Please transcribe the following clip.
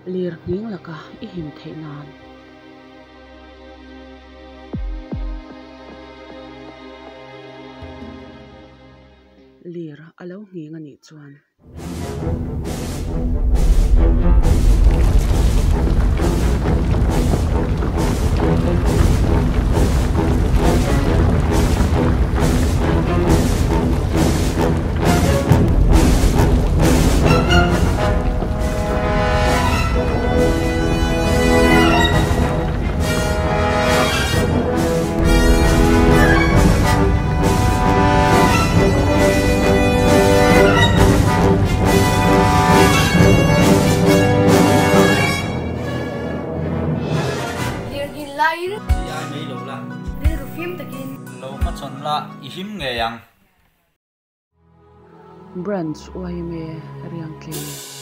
lir nging laka I him theinan lir alo nginga ni chuan ai mấy lâu la Lir phim takin lâu phát chọn la ihim nghe yang branch oime riang ke